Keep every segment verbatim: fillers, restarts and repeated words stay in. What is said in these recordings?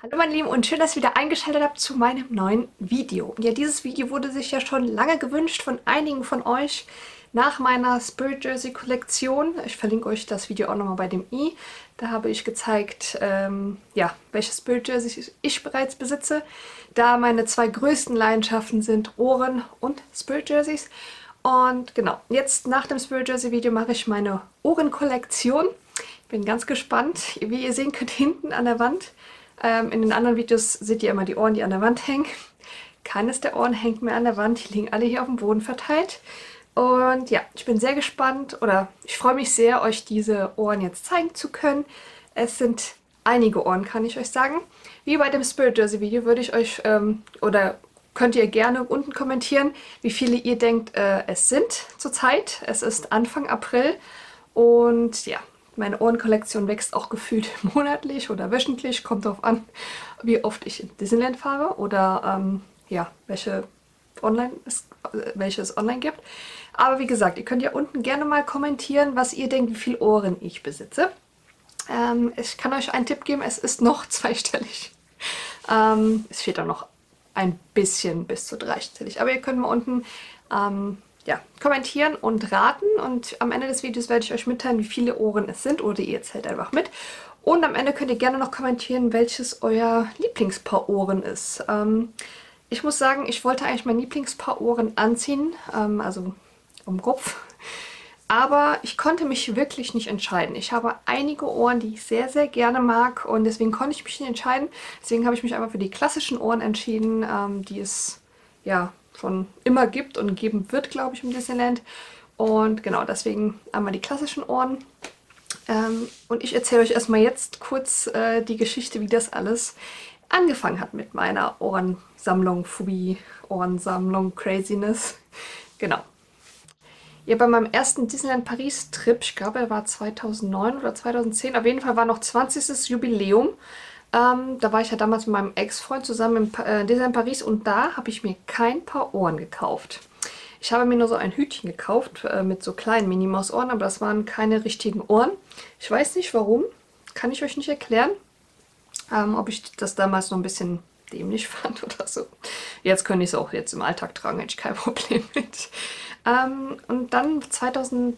Hallo meine Lieben und schön, dass ihr wieder eingeschaltet habt zu meinem neuen Video. Und ja, dieses Video wurde sich ja schon lange gewünscht von einigen von euch nach meiner Spirit Jersey Kollektion. Ich verlinke euch das Video auch nochmal bei dem i. Da habe ich gezeigt, ähm, ja, welche Spirit Jersey ich bereits besitze. Da meine zwei größten Leidenschaften sind Ohren und Spirit Jerseys. Und genau, jetzt nach dem Spirit Jersey Video mache ich meine Ohrenkollektion. Bin ganz gespannt. Wie ihr sehen könnt, hinten an der Wand. Ähm, in den anderen Videos seht ihr immer die Ohren, die an der Wand hängen. Keines der Ohren hängt mehr an der Wand. Die liegen alle hier auf dem Boden verteilt. Und ja, ich bin sehr gespannt oder ich freue mich sehr, euch diese Ohren jetzt zeigen zu können. Es sind einige Ohren, kann ich euch sagen. Wie bei dem Spirit Jersey Video würde ich euch, ähm, oder könnt ihr gerne unten kommentieren, wie viele ihr denkt, äh, es sind zurzeit. Es ist Anfang April und ja, meine Ohrenkollektion wächst auch gefühlt monatlich oder wöchentlich. Kommt darauf an, wie oft ich in Disneyland fahre oder ähm, ja, welche online es, welche es online gibt. Aber wie gesagt, ihr könnt ja unten gerne mal kommentieren, was ihr denkt, wie viele Ohren ich besitze. Ähm, ich kann euch einen Tipp geben, es ist noch zweistellig. Ähm, es fehlt auch noch ein bisschen bis zu dreistellig. Aber ihr könnt mal unten ähm, ja, kommentieren und raten. Und am Ende des Videos werde ich euch mitteilen, wie viele Ohren es sind. Oder ihr zählt einfach mit. Und am Ende könnt ihr gerne noch kommentieren, welches euer Lieblingspaar Ohren ist. Ähm, ich muss sagen, ich wollte eigentlich mein Lieblingspaar Ohren anziehen. Ähm, also um den Kopf. Aber ich konnte mich wirklich nicht entscheiden. Ich habe einige Ohren, die ich sehr, sehr gerne mag. Und deswegen konnte ich mich nicht entscheiden. Deswegen habe ich mich einfach für die klassischen Ohren entschieden, ähm, die es ja schon immer gibt und geben wird, glaube ich, im Disneyland. Und genau, deswegen einmal die klassischen Ohren. Ähm, und ich erzähle euch erstmal jetzt kurz äh, die Geschichte, wie das alles angefangen hat mit meiner Ohrensammlung, Phobie, Ohrensammlung, Craziness. Genau. Ja, bei meinem ersten Disneyland Paris Trip, ich glaube, er war zweitausendneun oder zweitausendzehn, auf jeden Fall war noch zwanzigstes Jubiläum. Ähm, da war ich ja damals mit meinem Ex-Freund zusammen im pa äh, Disneyland Paris und da habe ich mir kein Paar Ohren gekauft. Ich habe mir nur so ein Hütchen gekauft äh, mit so kleinen Minimaus-Ohren, aber das waren keine richtigen Ohren. Ich weiß nicht warum, kann ich euch nicht erklären, ähm, ob ich das damals noch ein bisschen dämlich fand oder so. Jetzt könnte ich es auch jetzt im Alltag tragen, hätte ich kein Problem mit. Ähm, und dann zweitausendsechzehn,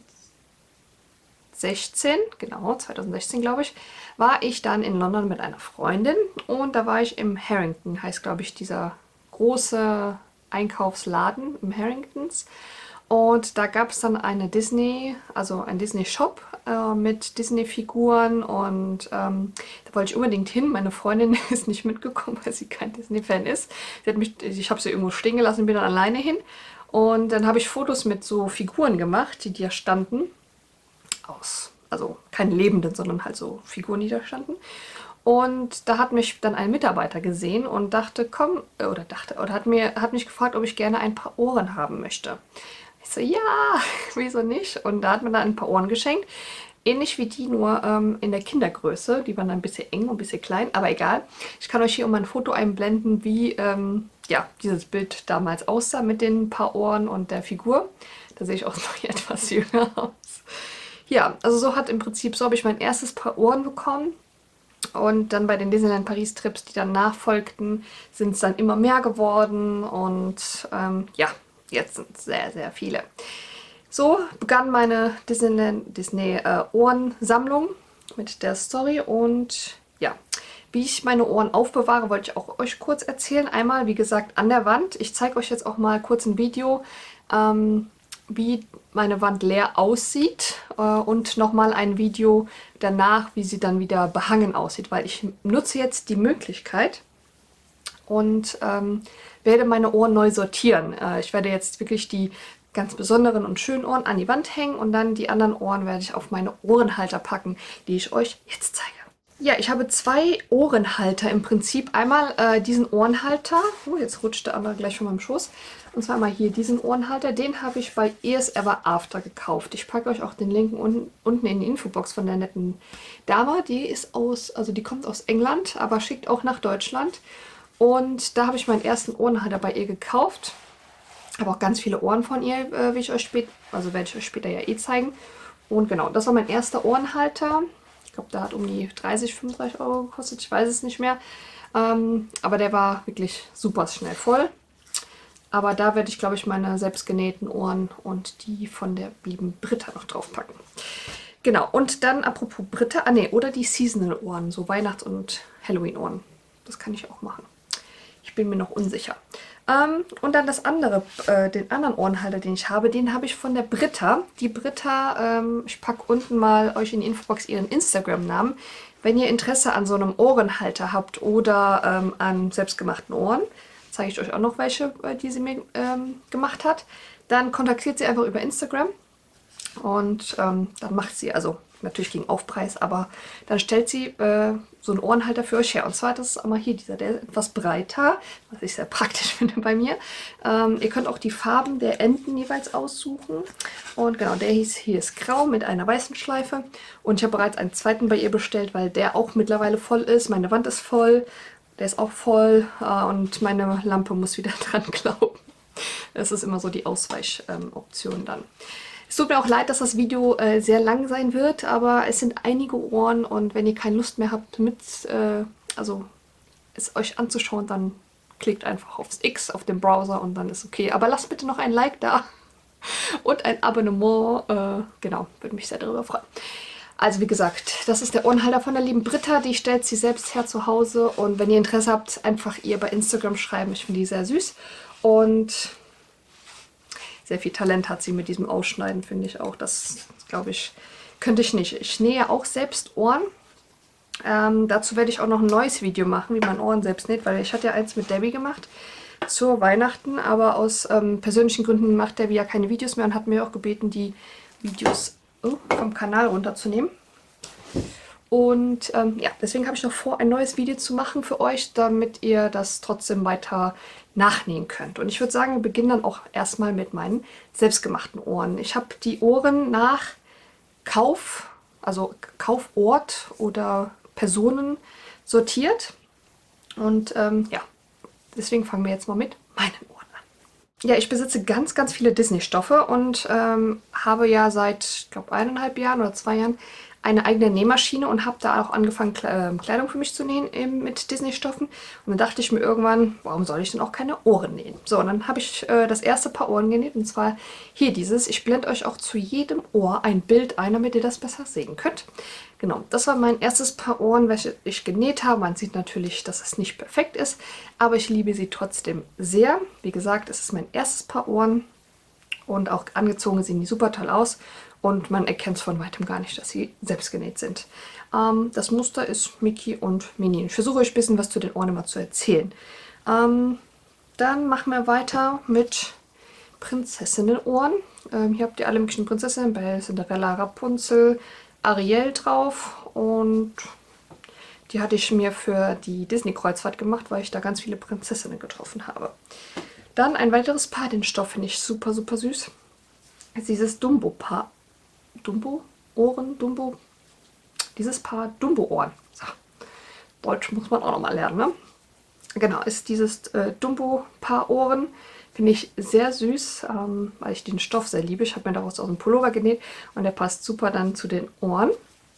genau, zweitausendsechzehn glaube ich, war ich dann in London mit einer Freundin und da war ich im Harrington, heißt glaube ich dieser große Einkaufsladen im Harringtons. Und da gab es dann eine Disney, also ein Disney-Shop äh, mit Disney-Figuren und ähm, da wollte ich unbedingt hin. Meine Freundin ist nicht mitgekommen, weil sie kein Disney-Fan ist. Sie hat mich, ich habe sie irgendwo stehen gelassen und bin dann alleine hin. Und dann habe ich Fotos mit so Figuren gemacht, die da standen. Aus, also keine lebenden, sondern halt so Figuren, die da standen. Und da hat mich dann ein Mitarbeiter gesehen und dachte, komm, oder dachte, oder hat mir, hat mich gefragt, ob ich gerne ein paar Ohren haben möchte. Ich so, ja, wieso nicht? Und da hat mir dann ein paar Ohren geschenkt. Ähnlich wie die, nur ähm, in der Kindergröße. Die waren dann ein bisschen eng und ein bisschen klein, aber egal. Ich kann euch hier um ein Foto einblenden, wie ähm, ja, dieses Bild damals aussah mit den paar Ohren und der Figur. Da sehe ich auch noch etwas jünger aus. Ja, also so hat im Prinzip, so habe ich mein erstes Paar Ohren bekommen. Und dann bei den Disneyland Paris Trips, die dann nachfolgten, sind es dann immer mehr geworden. Und ähm, ja, jetzt sind es sehr, sehr viele. So begann meine Disneyland Disney äh, Ohrensammlung mit der Story. Und ja, wie ich meine Ohren aufbewahre, wollte ich auch euch kurz erzählen. Einmal, wie gesagt, an der Wand. Ich zeige euch jetzt auch mal kurz ein Video, ähm, wie meine Wand leer aussieht äh, und nochmal ein Video danach, wie sie dann wieder behangen aussieht, weil ich nutze jetzt die Möglichkeit und ähm, werde meine Ohren neu sortieren. Äh, ich werde jetzt wirklich die ganz besonderen und schönen Ohren an die Wand hängen und dann die anderen Ohren werde ich auf meine Ohrenhalter packen, die ich euch jetzt zeige. Ja, ich habe zwei Ohrenhalter im Prinzip. Einmal äh, diesen Ohrenhalter. Oh, jetzt rutscht der andere gleich von meinem Schoß. Und zwar mal hier diesen Ohrenhalter. Den habe ich bei Ears Ever After gekauft. Ich packe euch auch den Link un unten in die Infobox von der netten Dame. Die ist aus, also die kommt aus England, aber schickt auch nach Deutschland. Und da habe ich meinen ersten Ohrenhalter bei ihr gekauft. Habe auch ganz viele Ohren von ihr, äh, wie ich euch später, also werde ich euch später ja eh zeigen. Und genau, das war mein erster Ohrenhalter. Ich glaube, der hat um die dreißig, fünfunddreißig Euro gekostet, ich weiß es nicht mehr. Ähm, aber der war wirklich super schnell voll. Aber da werde ich, glaube ich, meine selbstgenähten Ohren und die von der lieben Britta noch draufpacken. Genau, und dann apropos Britta, ah ne, oder die Seasonal Ohren, so Weihnachts- und Halloween-Ohren. Das kann ich auch machen. Ich bin mir noch unsicher. Ähm, und dann das andere, äh, den anderen Ohrenhalter, den ich habe, den habe ich von der Britta. Die Britta, ähm, ich packe unten mal euch in die Infobox ihren Instagram-Namen. Wenn ihr Interesse an so einem Ohrenhalter habt oder ähm, an selbstgemachten Ohren, zeige ich euch auch noch welche, die sie mir ähm, gemacht hat, dann kontaktiert sie einfach über Instagram. Und ähm, dann macht sie, also natürlich gegen Aufpreis, aber dann stellt sie äh, so einen Ohrenhalter für euch her. Und zwar, das ist einmal hier dieser, der ist etwas breiter, was ich sehr praktisch finde bei mir. Ähm, ihr könnt auch die Farben der Enden jeweils aussuchen. Und genau, der hieß, hier ist grau mit einer weißen Schleife. Und ich habe bereits einen zweiten bei ihr bestellt, weil der auch mittlerweile voll ist. Meine Wand ist voll, der ist auch voll äh, und meine Lampe muss wieder dran glauben. Das ist immer so die Ausweichoption ähm, dann. Es tut mir auch leid, dass das Video äh, sehr lang sein wird, aber es sind einige Ohren und wenn ihr keine Lust mehr habt, mit, äh, also es euch anzuschauen, dann klickt einfach aufs X auf dem Browser und dann ist okay. Aber lasst bitte noch ein Like da und ein Abonnement. Äh, genau, würde mich sehr darüber freuen. Also wie gesagt, das ist der Ohrenhalter von der lieben Britta. Die stellt sie selbst her zu Hause und wenn ihr Interesse habt, einfach ihr bei Instagram schreiben. Ich finde die sehr süß und sehr viel Talent hat sie mit diesem Ausschneiden, finde ich auch. Das, glaube ich, könnte ich nicht. Ich nähe auch selbst Ohren. Ähm, dazu werde ich auch noch ein neues Video machen, wie man Ohren selbst näht, weil ich hatte ja eins mit Debbie gemacht zur Weihnachten, aber aus ähm, persönlichen Gründen macht Debbie ja keine Videos mehr und hat mir auch gebeten, die Videos oh, vom Kanal runterzunehmen. Und ähm, ja, deswegen habe ich noch vor, ein neues Video zu machen für euch, damit ihr das trotzdem weiter nachnähen könnt. Und ich würde sagen, wir beginnen dann auch erstmal mit meinen selbstgemachten Ohren. Ich habe die Ohren nach Kauf, also Kaufort oder Personen sortiert. Und ähm, ja, deswegen fangen wir jetzt mal mit meinen Ohren an. Ja, ich besitze ganz, ganz viele Disney-Stoffe und ähm, habe ja seit, ich glaube, eineinhalb Jahren oder zwei Jahren eine eigene Nähmaschine und habe da auch angefangen, Kleidung für mich zu nähen eben mit Disney-Stoffen. Und dann dachte ich mir irgendwann, warum soll ich denn auch keine Ohren nähen? So, und dann habe ich äh, das erste Paar Ohren genäht und zwar hier dieses. Ich blende euch auch zu jedem Ohr ein Bild ein, damit ihr das besser sehen könnt. Genau, das war mein erstes Paar Ohren, welche ich genäht habe. Man sieht natürlich, dass es nicht perfekt ist, aber ich liebe sie trotzdem sehr. Wie gesagt, es ist mein erstes Paar Ohren und auch angezogen sehen die super toll aus. Und man erkennt es von weitem gar nicht, dass sie selbst genäht sind. Ähm, das Muster ist Mickey und Minnie. Ich versuche euch ein bisschen was zu den Ohren immer zu erzählen. Ähm, dann machen wir weiter mit Prinzessinnenohren. Ähm, hier habt ihr alle möglichen Prinzessinnen, Belle, Cinderella, Rapunzel, Ariel drauf. Und die hatte ich mir für die Disney-Kreuzfahrt gemacht, weil ich da ganz viele Prinzessinnen getroffen habe. Dann ein weiteres Paar, den Stoff finde ich super, super süß. Das ist dieses Dumbo-Paar. Dumbo-Ohren, Dumbo, dieses Paar Dumbo-Ohren. So. Deutsch muss man auch noch mal lernen, ne? Genau, ist dieses äh, Dumbo-Paar Ohren. Finde ich sehr süß, ähm, weil ich den Stoff sehr liebe. Ich habe mir daraus aus dem Pullover genäht und der passt super dann zu den Ohren.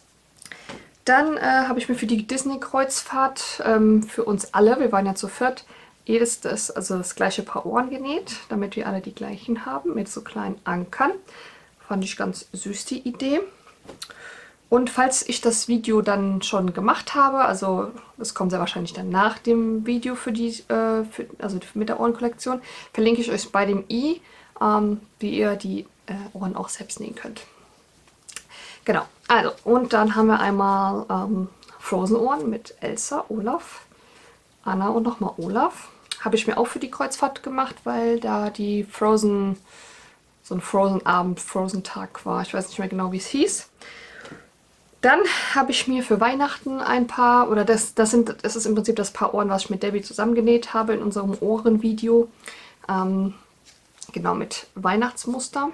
Dann äh, habe ich mir für die Disney-Kreuzfahrt ähm, für uns alle, wir waren ja zu viert, jedes das, also das gleiche Paar Ohren genäht, damit wir alle die gleichen haben, mit so kleinen Ankern. Fand ich ganz süß, die Idee. Und falls ich das Video dann schon gemacht habe, also das kommt sehr wahrscheinlich dann nach dem Video für die, äh, für, also mit der Ohrenkollektion, verlinke ich euch bei dem i, ähm, wie ihr die äh, Ohren auch selbst nähen könnt. Genau, also und dann haben wir einmal ähm, Frozen-Ohren mit Elsa, Olaf, Anna und nochmal Olaf. Habe ich mir auch für die Kreuzfahrt gemacht, weil da die Frozen, so ein Frozen-Abend, Frozen-Tag war. Ich weiß nicht mehr genau, wie es hieß. Dann habe ich mir für Weihnachten ein paar, oder das, das, sind, das ist im Prinzip das Paar Ohren, was ich mit Debbie zusammengenäht habe in unserem Ohrenvideo. Ähm, genau, mit Weihnachtsmuster.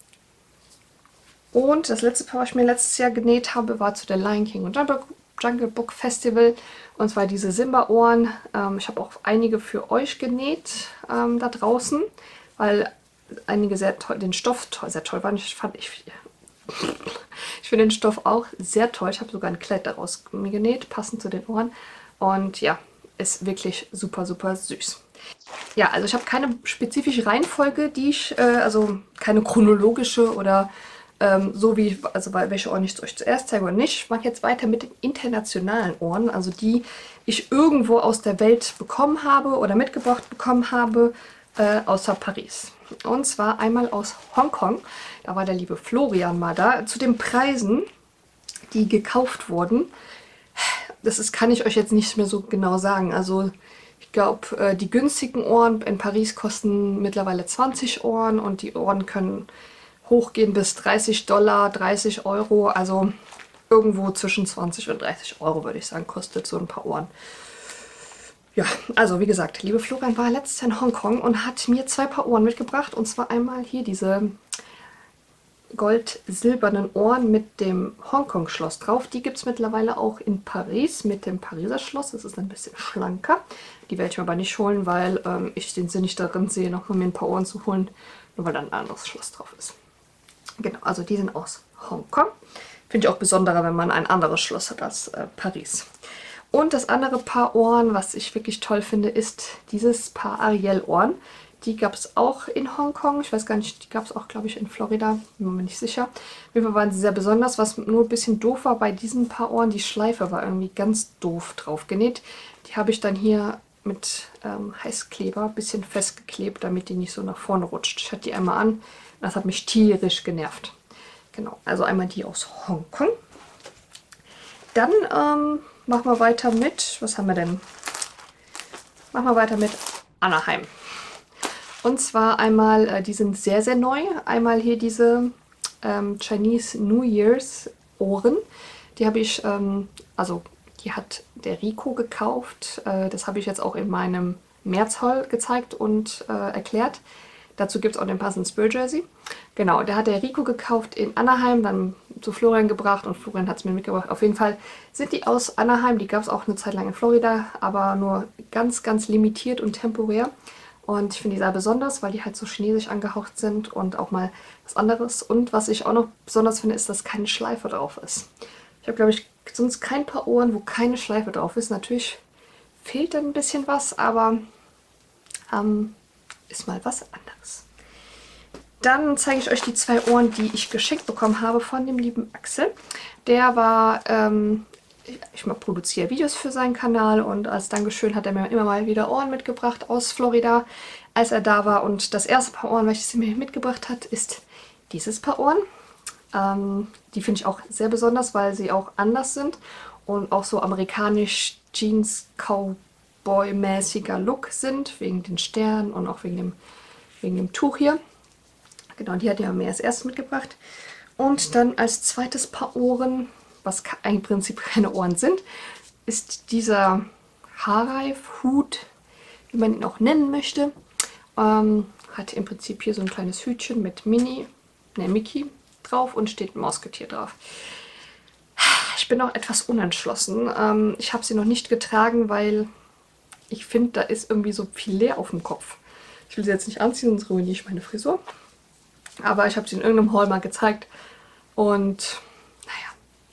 Und das letzte Paar, was ich mir letztes Jahr genäht habe, war zu der Lion King und Jungle Book Festival. Und zwar diese Simba-Ohren. Ähm, ich habe auch einige für euch genäht ähm, da draußen, weil einige sehr toll, den Stoff toll, sehr toll waren. Ich fand, ich, ich finde den Stoff auch sehr toll. Ich habe sogar ein Kleid daraus mir genäht, passend zu den Ohren. Und ja, ist wirklich super, super süß. Ja, also ich habe keine spezifische Reihenfolge, die ich, äh, also keine chronologische oder ähm, so wie, also welche Ohren ich euch zuerst zeige oder nicht. Ich mache jetzt weiter mit den internationalen Ohren, also die ich irgendwo aus der Welt bekommen habe oder mitgebracht bekommen habe, äh, außer Paris. Und zwar einmal aus Hongkong. Da war der liebe Florian mal da. Zu den Preisen, die gekauft wurden, das ist, kann ich euch jetzt nicht mehr so genau sagen. Also ich glaube, äh, die günstigen Ohren in Paris kosten mittlerweile zwanzig Ohren und die Ohren können hochgehen bis dreißig Dollar, dreißig Euro. Also irgendwo zwischen zwanzig und dreißig Euro, würde ich sagen, kostet so ein paar Ohren. Ja, also wie gesagt, liebe Florian war letztes Jahr in Hongkong und hat mir zwei Paar Ohren mitgebracht. Und zwar einmal hier diese gold-silbernen Ohren mit dem Hongkong-Schloss drauf. Die gibt es mittlerweile auch in Paris mit dem Pariser Schloss. Das ist ein bisschen schlanker. Die werde ich mir aber nicht holen, weil ähm, ich den Sinn nicht darin sehe, nochmal mir ein paar Ohren zu holen, nur weil da ein anderes Schloss drauf ist. Genau, also die sind aus Hongkong. Finde ich auch besonderer, wenn man ein anderes Schloss hat als äh, Paris. Und das andere Paar Ohren, was ich wirklich toll finde, ist dieses Paar Ariel-Ohren. Die gab es auch in Hongkong. Ich weiß gar nicht, die gab es auch, glaube ich, in Florida. Bin mir nicht sicher. Auf jeden Fall waren sie sehr besonders. Was nur ein bisschen doof war bei diesen Paar Ohren, die Schleife war irgendwie ganz doof drauf genäht. Die habe ich dann hier mit ähm, Heißkleber ein bisschen festgeklebt, damit die nicht so nach vorne rutscht. Ich hatte die einmal an. Das hat mich tierisch genervt. Genau, also einmal die aus Hongkong. Dann ähm, machen wir weiter mit, was haben wir denn? Machen wir weiter mit Anaheim. Und zwar einmal, äh, die sind sehr, sehr neu. Einmal hier diese ähm, Chinese New Year's Ohren. Die habe ich, ähm, also die hat der Rico gekauft. Äh, das habe ich jetzt auch in meinem März-Haul gezeigt und äh, erklärt. Dazu gibt es auch den passenden Spirit Jersey. Genau, der hat der Rico gekauft in Anaheim, dann zu Florian gebracht und Florian hat es mir mitgebracht. Auf jeden Fall sind die aus Anaheim, die gab es auch eine Zeit lang in Florida, aber nur ganz, ganz limitiert und temporär. Und ich finde die sehr besonders, weil die halt so chinesisch angehaucht sind und auch mal was anderes. Und was ich auch noch besonders finde, ist, dass keine Schleife drauf ist. Ich habe, glaube ich, sonst kein Paar Ohren, wo keine Schleife drauf ist. Natürlich fehlt dann ein bisschen was, aber ähm, ist mal was anderes. Dann zeige ich euch die zwei Ohren, die ich geschenkt bekommen habe von dem lieben Axel. Der war, ähm, ich, ich mal produziere Videos für seinen Kanal und als Dankeschön hat er mir immer mal wieder Ohren mitgebracht aus Florida, als er da war. Und das erste Paar Ohren, welches er mir mitgebracht hat, ist dieses Paar Ohren. Ähm, die finde ich auch sehr besonders, weil sie auch anders sind und auch so amerikanisch Jeans-Cowboy-mäßiger Look sind, wegen den Sternen und auch wegen dem, wegen dem Tuch hier. Genau, die hat er mir als erstes mitgebracht. Und dann als zweites Paar Ohren, was im Prinzip keine Ohren sind, ist dieser Haarreif-Hut, wie man ihn auch nennen möchte. Ähm, hat im Prinzip hier so ein kleines Hütchen mit Mini, ne Mickey drauf und steht ein Mausgetier drauf. Ich bin noch etwas unentschlossen. Ähm, ich habe sie noch nicht getragen, weil ich finde, da ist irgendwie so viel leer auf dem Kopf. Ich will sie jetzt nicht anziehen, sonst ruiniere ich meine Frisur. Aber ich habe sie in irgendeinem Haul mal gezeigt und naja,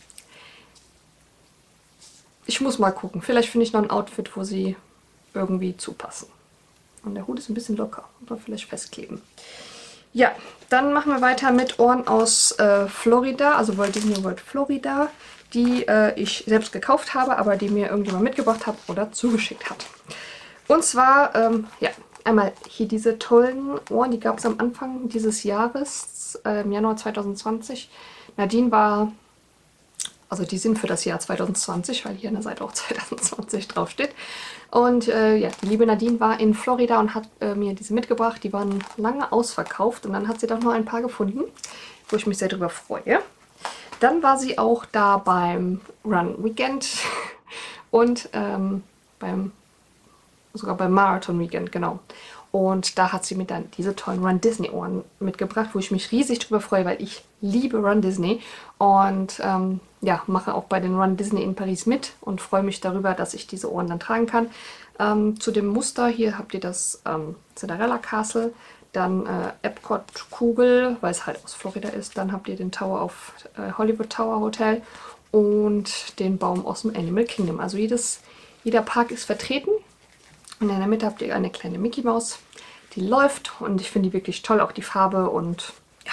ich muss mal gucken. Vielleicht finde ich noch ein Outfit, wo sie irgendwie zupassen. Und der Hut ist ein bisschen locker, oder vielleicht festkleben. Ja, dann machen wir weiter mit Ohren aus äh, Florida, also Walt Disney World Florida, die äh, ich selbst gekauft habe, aber die mir irgendjemand mitgebracht hat oder zugeschickt hat. Und zwar, ähm, ja, einmal hier diese tollen Ohren, die gab es am Anfang dieses Jahres, äh, im Januar zweitausendzwanzig. Nadine war, also die sind für das Jahr zweitausendzwanzig, weil hier an der Seite auch zweitausendzwanzig draufsteht. Und äh, ja, die liebe Nadine war in Florida und hat äh, mir diese mitgebracht. Die waren lange ausverkauft und dann hat sie doch noch ein paar gefunden, wo ich mich sehr drüber freue. Dann war sie auch da beim Run Weekend und ähm, beim sogar beim Marathon Weekend, genau. Und da hat sie mir dann diese tollen Run Disney Ohren mitgebracht, wo ich mich riesig drüber freue, weil ich liebe Run Disney und ähm, ja, mache auch bei den Run Disney in Paris mit und freue mich darüber, dass ich diese Ohren dann tragen kann. Ähm, zu dem Muster hier habt ihr das ähm, Cinderella Castle, dann äh, Epcot Kugel, weil es halt aus Florida ist, dann habt ihr den Tower of äh, Hollywood Tower Hotel und den Baum aus dem Animal Kingdom. Also jedes Jeder Park ist vertreten. Und in der Mitte habt ihr eine kleine Mickey Maus, die läuft. Und ich finde die wirklich toll, auch die Farbe. Und ja.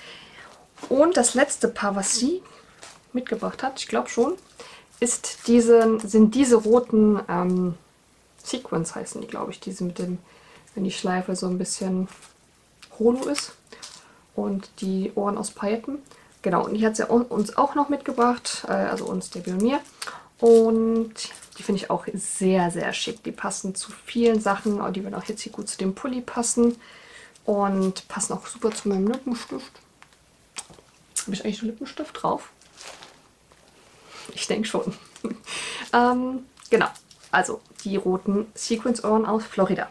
Und das letzte Paar, was sie mitgebracht hat, ich glaube schon, ist diese, sind diese roten ähm, Sequins, heißen die, glaube ich. Diese mit dem, wenn die Schleife so ein bisschen holo ist. Und die Ohren aus Pailletten. Genau, und die hat sie uns auch noch mitgebracht, äh, also uns, der Bionier. Und die finde ich auch sehr, sehr schick. Die passen zu vielen Sachen, die würden auch jetzt hier gut zu dem Pulli passen. Und passen auch super zu meinem Lippenstift. Habe ich eigentlich einen Lippenstift drauf? Ich denke schon. ähm, genau, also die roten Sequins-Ohren aus Florida.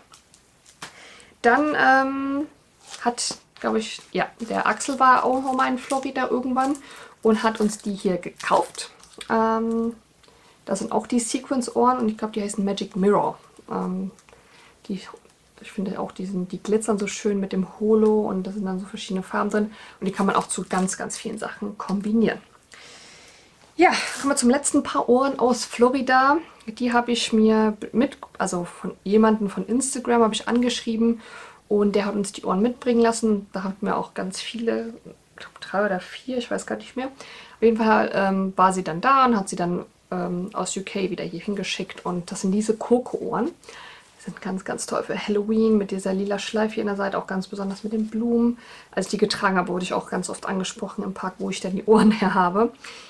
Dann ähm, hat, glaube ich, ja, der Axel war auch noch mal in Florida irgendwann und hat uns die hier gekauft. Ähm, das sind auch die Sequins-Ohren und ich glaube, die heißen Magic Mirror. Ähm, die, ich finde auch, die, sind, die glitzern so schön mit dem Holo und da sind dann so verschiedene Farben drin. Und die kann man auch zu ganz, ganz vielen Sachen kombinieren. Ja, kommen wir zum letzten Paar Ohren aus Florida. Die habe ich mir mit, also von jemandem von Instagram habe ich angeschrieben und der hat uns die Ohren mitbringen lassen. Da hatten wir auch ganz viele, ich glaube drei oder vier, ich weiß gar nicht mehr. Auf jeden Fall ähm, war sie dann da und hat sie dann ähm, aus U K wieder hier hingeschickt. Und das sind diese Koko-Ohren. Die sind ganz, ganz toll für Halloween mit dieser lila Schleife hier an der Seite, auch ganz besonders mit den Blumen. Als ich die getragen habe, wurde ich auch ganz oft angesprochen im Park, wo ich denn die Ohren her habe.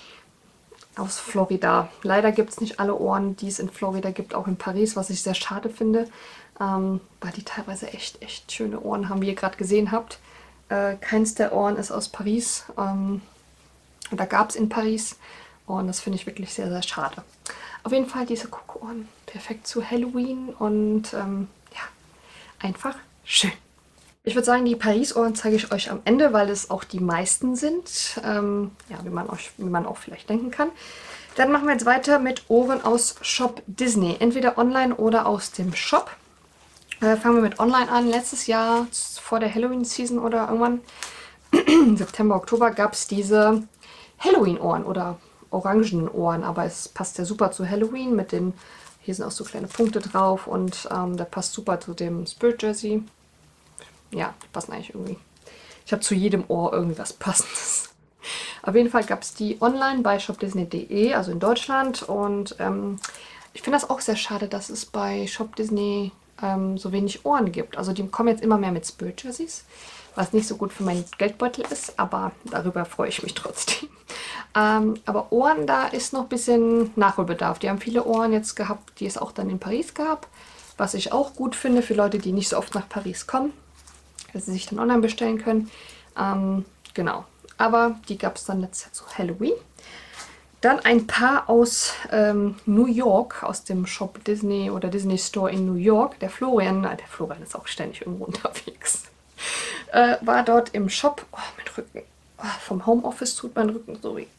Aus Florida. Leider gibt es nicht alle Ohren, die es in Florida gibt, auch in Paris, was ich sehr schade finde, ähm, weil die teilweise echt, echt schöne Ohren haben, wie ihr gerade gesehen habt. Äh, keins der Ohren ist aus Paris. Ähm, da gab es in Paris und das finde ich wirklich sehr, sehr schade. Auf jeden Fall diese Koko-Ohren. Perfekt zu Halloween und ähm, ja, einfach schön. Ich würde sagen, die Paris-Ohren zeige ich euch am Ende, weil es auch die meisten sind. Ähm, ja, wie man, euch, wie man auch vielleicht denken kann. Dann machen wir jetzt weiter mit Ohren aus Shop Disney. Entweder online oder aus dem Shop. Äh, fangen wir mit online an. Letztes Jahr, vor der Halloween-Season oder irgendwann, September, Oktober, gab es diese Halloween-Ohren oder orangenen Ohren. Aber es passt ja super zu Halloween mit den, hier sind auch so kleine Punkte drauf und ähm, der passt super zu dem Spirit Jersey. Ja, die passen eigentlich irgendwie. Ich habe zu jedem Ohr irgendwas Passendes. Auf jeden Fall gab es die online bei shop disney punkt de, also in Deutschland. Und ähm, ich finde das auch sehr schade, dass es bei Shop Disney ähm, so wenig Ohren gibt. Also die kommen jetzt immer mehr mit Spirit Jerseys, was nicht so gut für meinen Geldbeutel ist, aber darüber freue ich mich trotzdem. Ähm, aber Ohren, da ist noch ein bisschen Nachholbedarf. Die haben viele Ohren jetzt gehabt, die es auch dann in Paris gab, was ich auch gut finde für Leute, die nicht so oft nach Paris kommen, dass sie sich dann online bestellen können. Ähm, genau. Aber die gab es dann letztes Jahr zu Halloween. Dann ein Paar aus ähm, New York, aus dem Shop Disney oder Disney Store in New York. Der Florian, na, der Florian ist auch ständig irgendwo unterwegs, äh, war dort im Shop. Oh, mein Rücken. Oh, vom Homeoffice tut mein Rücken so weh.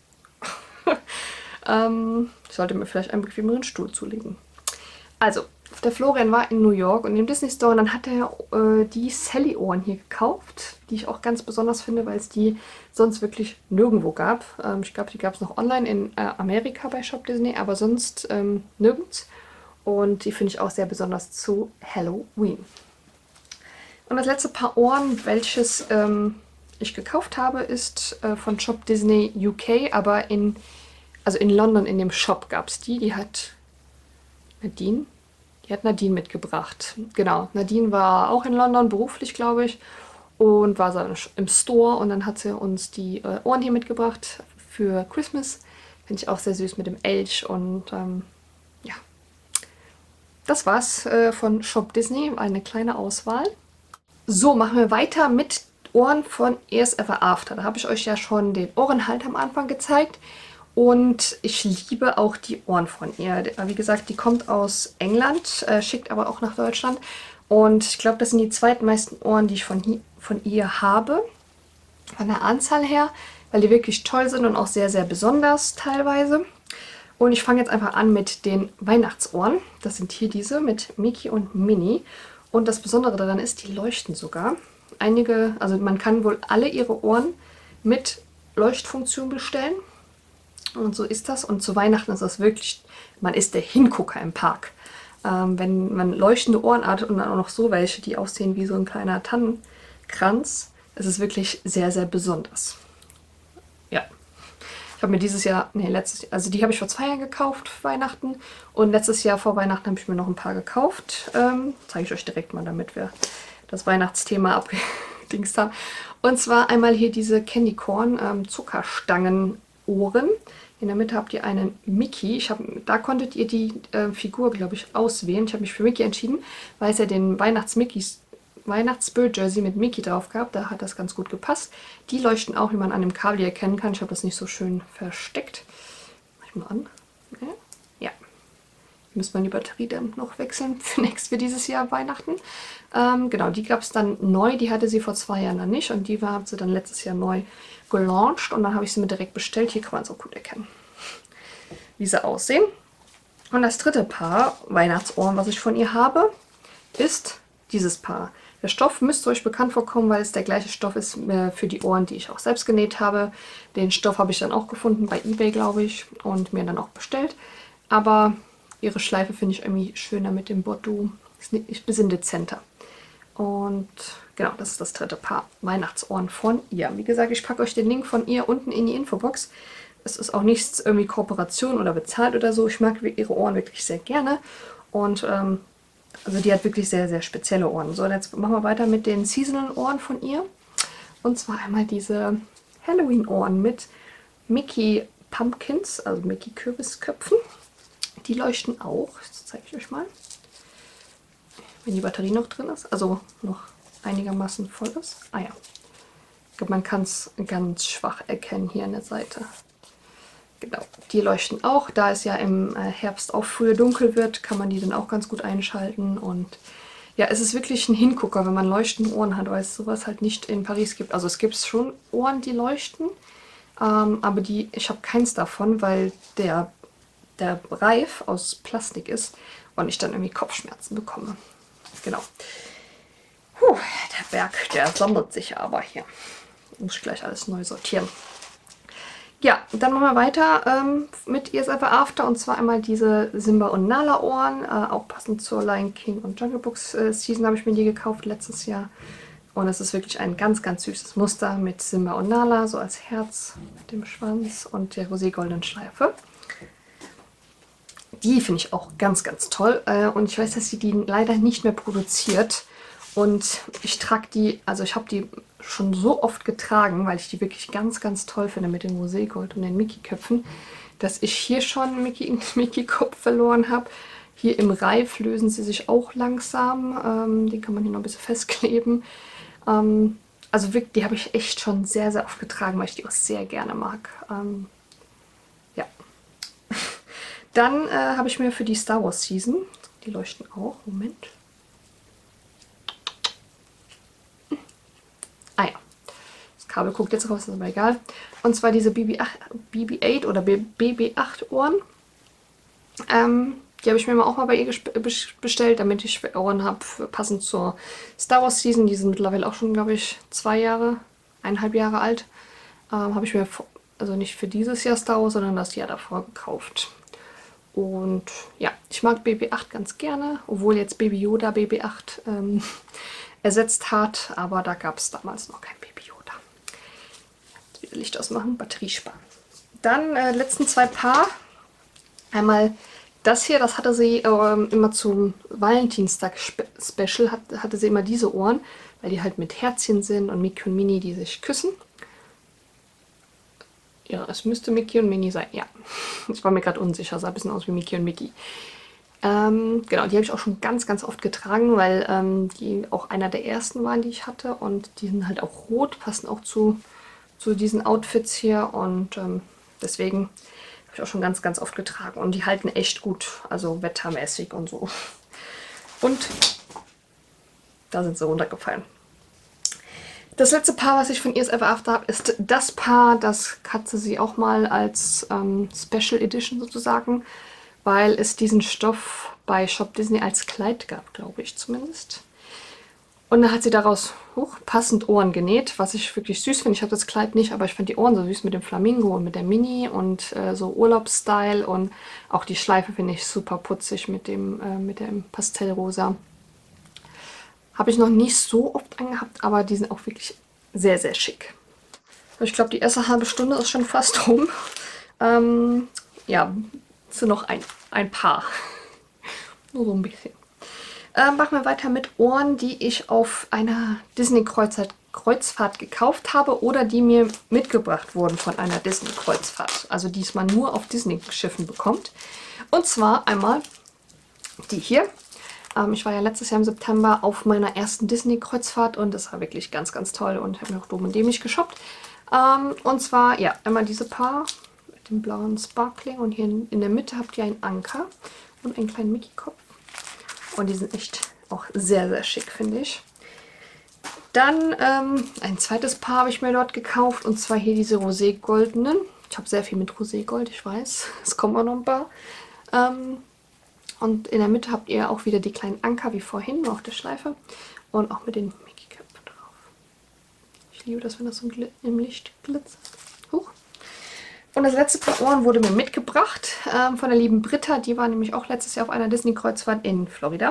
ähm, ich sollte mir vielleicht einen bequemeren Stuhl zulegen. Also, der Florian war in New York und im Disney Store und dann hat er äh, die Sally-Ohren hier gekauft, die ich auch ganz besonders finde, weil es die sonst wirklich nirgendwo gab. Ähm, ich glaube, die gab es noch online in äh, Amerika bei Shop Disney, aber sonst ähm, nirgends. Und die finde ich auch sehr besonders zu Halloween. Und das letzte Paar Ohren, welches ähm, ich gekauft habe, ist äh, von Shop Disney U K, aber in, also in London in dem Shop gab es die. Die hat Nadine. Die hat Nadine mitgebracht. Genau, Nadine war auch in London, beruflich glaube ich, und war so im Store und dann hat sie uns die äh, Ohren hier mitgebracht für Christmas. Finde ich auch sehr süß mit dem Elch und ähm, ja. Das war's äh, von Shop Disney, eine kleine Auswahl. So, machen wir weiter mit Ohren von Ears Ever After. Da habe ich euch ja schon den Ohrenhalter am Anfang gezeigt. Und ich liebe auch die Ohren von ihr. Wie gesagt, die kommt aus England, äh, schickt aber auch nach Deutschland. Und ich glaube, das sind die zweitmeisten Ohren, die ich von, von ihr habe. Von der Anzahl her, weil die wirklich toll sind und auch sehr, sehr besonders teilweise. Und ich fange jetzt einfach an mit den Weihnachtsohren. Das sind hier diese mit Mickey und Minnie. Und das Besondere daran ist, die leuchten sogar. Einige, also man kann wohl alle ihre Ohren mit Leuchtfunktion bestellen. Und so ist das. Und zu Weihnachten ist das wirklich man ist der Hingucker im Park. Ähm, wenn man leuchtende Ohren hat und dann auch noch so welche, die aussehen wie so ein kleiner Tannenkranz, ist es wirklich sehr, sehr besonders. Ja. Ich habe mir dieses Jahr, nee, letztes Jahr, also die habe ich vor zwei Jahren gekauft für Weihnachten. Und letztes Jahr vor Weihnachten habe ich mir noch ein paar gekauft. Ähm, zeige ich euch direkt mal, damit wir das Weihnachtsthema abgedingst haben. Und zwar einmal hier diese Candy Corn ähm, Zuckerstangenohren. In der Mitte habt ihr einen Mickey. Ich hab, da konntet ihr die äh, Figur, glaube ich, auswählen. Ich habe mich für Mickey entschieden, weil es ja den Weihnachts-Mickeys Weihnachts-Spirit-Jersey mit Mickey drauf gab. Da hat das ganz gut gepasst. Die leuchten auch, wie man an dem Kabel erkennen kann. Ich habe das nicht so schön versteckt. Mach ich mal an. Ja. ja. Müsste man die Batterie dann noch wechseln für, nächst, für dieses Jahr Weihnachten. Ähm, genau, die gab es dann neu. Die hatte sie vor zwei Jahren dann nicht. Und die war, hat sie dann letztes Jahr neu gelauncht. Und dann habe ich sie mir direkt bestellt. Hier kann man es auch gut erkennen, wie sie aussehen. Und das dritte Paar Weihnachtsohren, was ich von ihr habe, ist dieses Paar. Der Stoff müsste euch bekannt vorkommen, weil es der gleiche Stoff ist äh, für die Ohren, die ich auch selbst genäht habe. Den Stoff habe ich dann auch gefunden bei eBay, glaube ich, und mir dann auch bestellt. Aber ihre Schleife finde ich irgendwie schöner mit dem Bordeaux. Ist ein bisschen dezenter. Und genau, das ist das dritte Paar Weihnachtsohren von ihr. Wie gesagt, ich packe euch den Link von ihr unten in die Infobox. Es ist auch nichts irgendwie Kooperation oder bezahlt oder so. Ich mag ihre Ohren wirklich sehr gerne. Und ähm, also die hat wirklich sehr, sehr spezielle Ohren. So, jetzt machen wir weiter mit den Seasonal-Ohren von ihr. Und zwar einmal diese Halloween-Ohren mit Mickey Pumpkins, also Mickey Kürbisköpfen. Die leuchten auch. Das zeige ich euch mal. Wenn die Batterie noch drin ist, also noch einigermaßen voll ist. Ah ja. Ich glaube, man kann es ganz schwach erkennen hier an der Seite. Genau, die leuchten auch. Da es ja im Herbst auch früher dunkel wird, kann man die dann auch ganz gut einschalten. Und ja, es ist wirklich ein Hingucker, wenn man leuchtende Ohren hat, weil es sowas halt nicht in Paris gibt. Also es gibt schon Ohren, die leuchten, ähm, aber die, ich habe keins davon, weil der, der Reif aus Plastik ist und ich dann irgendwie Kopfschmerzen bekomme. Genau. Puh, der Berg, der sammelt sich aber hier. Muss ich gleich alles neu sortieren. Ja, dann machen wir weiter ähm, mit E S Ever After, und zwar einmal diese Simba und Nala Ohren, äh, auch passend zur Lion King und Jungle Books äh, Season habe ich mir die gekauft letztes Jahr. Und es ist wirklich ein ganz, ganz süßes Muster mit Simba und Nala, so als Herz mit dem Schwanz und der roségoldenen Schleife. Die finde ich auch ganz, ganz toll äh, und ich weiß, dass sie die leider nicht mehr produziert. Und ich trage die, also ich habe die schon so oft getragen, weil ich die wirklich ganz, ganz toll finde mit dem Roségold und den Mickey-Köpfen, dass ich hier schon Mickey, Mickey-Kopf verloren habe. Hier im Reif lösen sie sich auch langsam. Ähm, den kann man hier noch ein bisschen festkleben. Ähm, also wirklich, die habe ich echt schon sehr, sehr oft getragen, weil ich die auch sehr gerne mag. Ähm, ja. Dann äh, habe ich mir für die Star Wars Season, die leuchten auch, Moment. Ah ja, das Kabel guckt jetzt raus, ist aber egal. Und zwar diese B B acht oder B B acht Ohren. Ähm, die habe ich mir auch mal bei ihr bestellt, damit ich Ohren habe, passend zur Star Wars Season. Die sind mittlerweile auch schon, glaube ich, zwei Jahre, eineinhalb Jahre alt. Ähm, habe ich mir, also nicht für dieses Jahr Star Wars, sondern das Jahr davor gekauft. Und ja, ich mag B B acht ganz gerne, obwohl jetzt Baby Yoda B B acht ähm, ersetzt hat, aber da gab es damals noch kein Baby Yoda. Jetzt wieder Licht ausmachen, Batterie sparen. Dann äh, letzten zwei Paar. Einmal das hier, das hatte sie äh, immer zum Valentinstag-Special, hat, hatte sie immer diese Ohren, weil die halt mit Herzchen sind und Mickey und Minnie, die sich küssen. Ja, es müsste Mickey und Minnie sein, ja. Ich war mir gerade unsicher, sah ein bisschen aus wie Mickey und Mickey. Ähm, genau, die habe ich auch schon ganz, ganz oft getragen, weil ähm, die auch einer der ersten waren, die ich hatte. Und die sind halt auch rot, passen auch zu, zu diesen Outfits hier. Und ähm, deswegen habe ich auch schon ganz, ganz oft getragen. Und die halten echt gut, also wettermäßig und so. Und da sind sie runtergefallen. Das letzte Paar, was ich von E S Ever After habe, ist das Paar. Das hatte sie auch mal als ähm, Special Edition sozusagen, weil es diesen Stoff bei Shop Disney als Kleid gab, glaube ich zumindest. Und dann hat sie daraus huch, passend Ohren genäht, was ich wirklich süß finde. Ich habe das Kleid nicht, aber ich fand die Ohren so süß mit dem Flamingo und mit der Mini und äh, so Urlaubsstyle. Und auch die Schleife finde ich super putzig mit dem, äh, mit dem Pastellrosa. Habe ich noch nicht so oft angehabt, aber die sind auch wirklich sehr, sehr schick. Ich glaube, die erste halbe Stunde ist schon fast rum. Ähm, ja, es sind noch ein, ein paar. Nur so ein bisschen. Ähm, machen wir weiter mit Ohren, die ich auf einer Disney-Kreuzfahrt Kreuzfahrt gekauft habe oder die mir mitgebracht wurden von einer Disney-Kreuzfahrt. Also die man nur auf Disney-Schiffen bekommt. Und zwar einmal die hier. Ähm, ich war ja letztes Jahr im September auf meiner ersten Disney-Kreuzfahrt und das war wirklich ganz, ganz toll und habe mir auch dumm und dämlich geshoppt. Ähm, und zwar, ja, einmal diese Paar mit dem blauen Sparkling und hier in, in der Mitte habt ihr einen Anker und einen kleinen Mickey-Kopf. Und die sind echt auch sehr, sehr schick, finde ich. Dann ähm, ein zweites Paar habe ich mir dort gekauft. Und zwar hier diese Rosé-goldenen. Ich habe sehr viel mit Rosé-Gold, ich weiß. Es kommen auch noch ein paar. Ähm, und in der Mitte habt ihr auch wieder die kleinen Anker wie vorhin, nur auf der Schleife. Und auch mit den Mickey-Köpfen drauf. Ich liebe das, wenn das so im Licht glitzert. Huch. Und das letzte Paar Ohren wurde mir mitgebracht ähm, von der lieben Britta. Die war nämlich auch letztes Jahr auf einer Disney-Kreuzfahrt in Florida.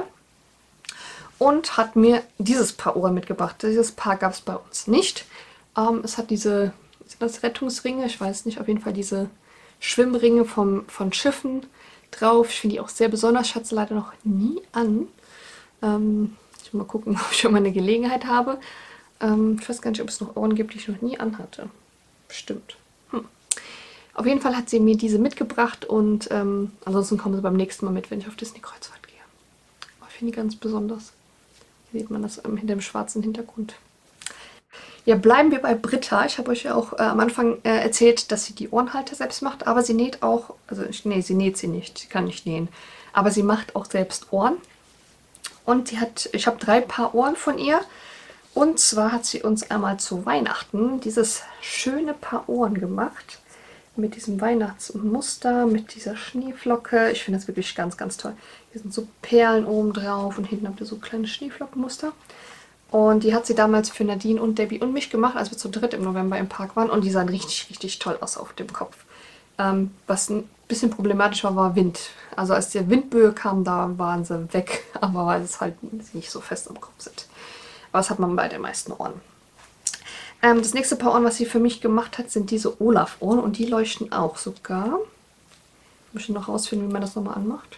Und hat mir dieses Paar Ohren mitgebracht. Dieses Paar gab es bei uns nicht. Ähm, es hat diese, sind das Rettungsringe? Ich weiß nicht, auf jeden Fall diese Schwimmringe vom, von Schiffen drauf. Ich finde die auch sehr besonders. Ich hatte sie leider noch nie an. Ähm, ich will mal gucken, ob ich schon mal eine Gelegenheit habe. Ähm, ich weiß gar nicht, ob es noch Ohren gibt, die ich noch nie anhatte. Bestimmt. Hm. Auf jeden Fall hat sie mir diese mitgebracht und ähm, ansonsten kommen sie beim nächsten Mal mit, wenn ich auf Disney-Kreuzfahrt gehe. Aber ich finde die ganz besonders. Hier sieht man das ähm, hinter dem schwarzen Hintergrund. Ja, bleiben wir bei Britta. Ich habe euch ja auch äh, am Anfang äh, erzählt, dass sie die Ohrenhalter selbst macht, aber sie näht auch, also nee, sie näht sie nicht, sie kann nicht nähen, aber sie macht auch selbst Ohren. Und sie hat, ich habe drei Paar Ohren von ihr. Und zwar hat sie uns einmal zu Weihnachten dieses schöne Paar Ohren gemacht. Mit diesem Weihnachtsmuster, mit dieser Schneeflocke. Ich finde das wirklich ganz, ganz toll. Hier sind so Perlen oben drauf und hinten habt ihr so kleine Schneeflockenmuster. Und die hat sie damals für Nadine und Debbie und mich gemacht, als wir zu dritt im November im Park waren. Und die sahen richtig, richtig toll aus auf dem Kopf. Ähm, was ein bisschen problematisch war, war Wind. Also als die Windböe kam, da waren sie weg. Aber weil es halt nicht so fest am Kopf sind. Aber das hat man bei den meisten Ohren. Ähm, das nächste Paar Ohren, was sie für mich gemacht hat, sind diese Olaf-Ohren. Und die leuchten auch sogar. Ich möchte noch rausfinden, wie man das nochmal anmacht.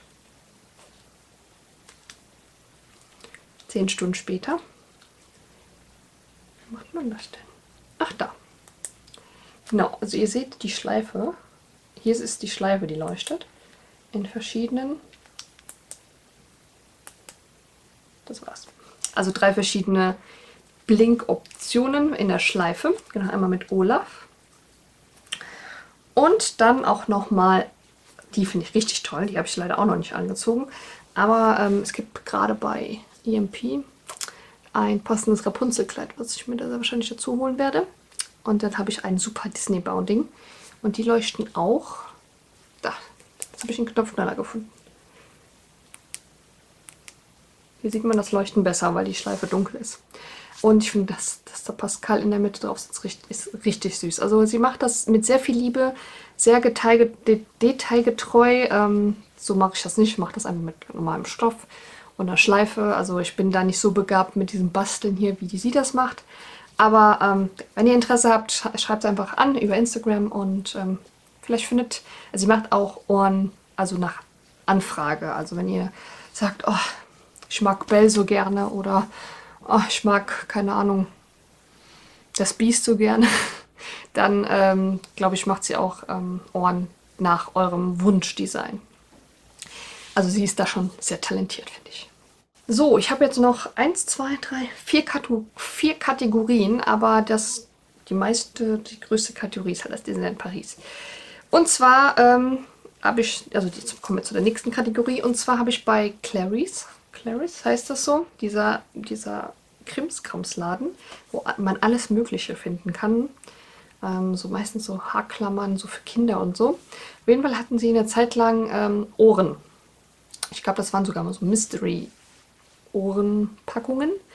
Zehn Stunden später. Wie macht man das denn? Ach, da. Genau, also ihr seht die Schleife. Hier ist die Schleife, die leuchtet. In verschiedenen... Das war's. Also drei verschiedene Blinkoptionen in der Schleife. Genau, einmal mit Olaf. Und dann auch nochmal, die finde ich richtig toll, die habe ich leider auch noch nicht angezogen. Aber ähm, es gibt gerade bei E M P ein passendes Rapunzel-Kleid, was ich mir da wahrscheinlich dazu holen werde. Und dann habe ich ein super Disney-Bounding. Und die leuchten auch. Da, jetzt habe ich den Knopf schneller gefunden. Hier sieht man das Leuchten besser, weil die Schleife dunkel ist. Und ich finde, dass, dass der Pascal in der Mitte drauf sitzt, ist richtig süß. Also sie macht das mit sehr viel Liebe, sehr detailgetreu. Ähm, so mache ich das nicht. Ich mache das einfach mit normalem Stoff und einer Schleife. Also ich bin da nicht so begabt mit diesem Basteln hier, wie die sie das macht. Aber ähm, wenn ihr Interesse habt, schreibt es einfach an über Instagram und ähm, vielleicht findet... Also sie macht auch Ohren, also nach Anfrage. Also wenn ihr sagt, oh, ich mag Belle so gerne oder oh, ich mag, keine Ahnung, das Biest so gerne, dann ähm, glaube ich, macht sie auch ähm, Ohren nach eurem Wunschdesign. Also sie ist da schon sehr talentiert, finde ich. So, ich habe jetzt noch eins, zwei, drei, vier, vier Kategorien, aber das, die meiste, die größte Kategorie ist halt das Disneyland Paris. Und zwar ähm, habe ich, also jetzt kommen wir zu der nächsten Kategorie, und zwar habe ich bei Clary's, Clary's heißt das so, dieser, dieser Krimskramsladen, wo man alles Mögliche finden kann. Ähm, so meistens so Haarklammern, so für Kinder und so. Auf jeden Fall hatten sie eine Zeit lang ähm, Ohren. Ich glaube, das waren sogar mal so Mystery-Ohrenpackungen.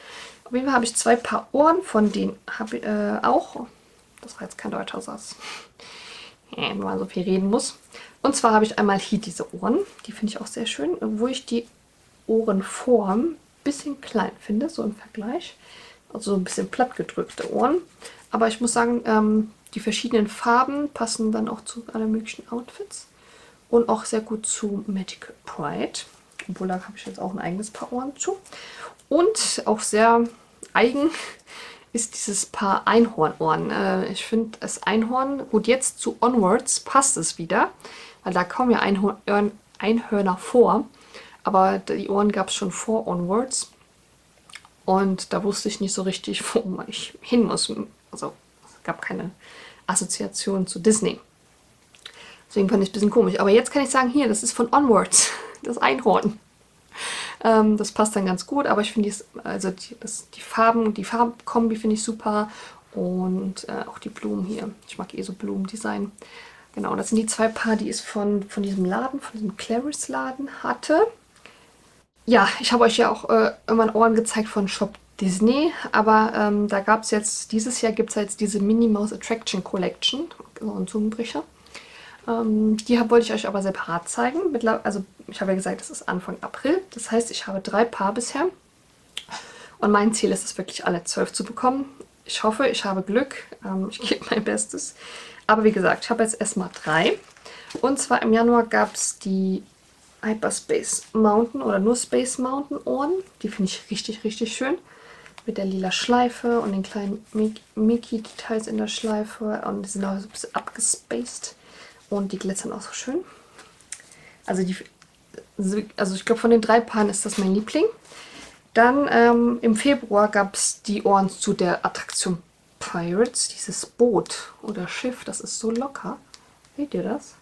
Auf jeden Fall habe ich zwei Paar Ohren, von denen habe ich äh, auch, das war jetzt kein deutscher Satz, wenn man so viel reden muss. Und zwar habe ich einmal hier diese Ohren, die finde ich auch sehr schön, wo ich die Ohrenform ein bisschen klein finde, so im Vergleich. Also so ein bisschen platt gedrückte Ohren. Aber ich muss sagen, ähm, die verschiedenen Farben passen dann auch zu allen möglichen Outfits. Und auch sehr gut zu Magical Pride. Obwohl, da habe ich jetzt auch ein eigenes Paar Ohren zu. Und auch sehr eigen ist dieses Paar Einhornohren. Äh, ich finde das Einhorn, gut, jetzt zu Onwards passt es wieder. Weil da kommen ja Einhorn, Einhörner vor. Aber die Ohren gab es schon vor Onwards. Und da wusste ich nicht so richtig, wo ich hin muss. Also es gab keine Assoziation zu Disney. Deswegen fand ich es ein bisschen komisch. Aber jetzt kann ich sagen, hier, das ist von Onwards, das Einhorn. Ähm, das passt dann ganz gut, aber ich finde also die, das, die Farben, die Farbkombi finde ich super. Und äh, auch die Blumen hier. Ich mag eh so Blumendesign. Genau, das sind die zwei Paar, die ich von, von diesem Laden, von diesem Claris Laden hatte. Ja, ich habe euch ja auch äh, immer Ohren gezeigt von Shop Disney, aber ähm, da gab es jetzt, dieses Jahr gibt es jetzt diese Minnie Mouse Attraction Collection, so ein Zungenbrecher. Ähm, die hab, wollte ich euch aber separat zeigen. Mittler also ich habe ja gesagt, das ist Anfang April, das heißt, ich habe drei Paar bisher. Und mein Ziel ist es wirklich, alle zwölf zu bekommen. Ich hoffe, ich habe Glück, ähm, ich gebe mein Bestes. Aber wie gesagt, ich habe jetzt erstmal drei. Und zwar im Januar gab es die Hyperspace Mountain oder nur Space Mountain Ohren. Die finde ich richtig, richtig schön. Mit der lila Schleife und den kleinen Mickey-Details in der Schleife. Und die sind auch so ein bisschen abgespaced. Und die glitzern auch so schön. Also, die, also ich glaube, von den drei Paaren ist das mein Liebling. Dann ähm, im Februar gab es die Ohren zu der Attraktion Pirates. Dieses Boot oder Schiff, das ist so locker. Seht ihr das?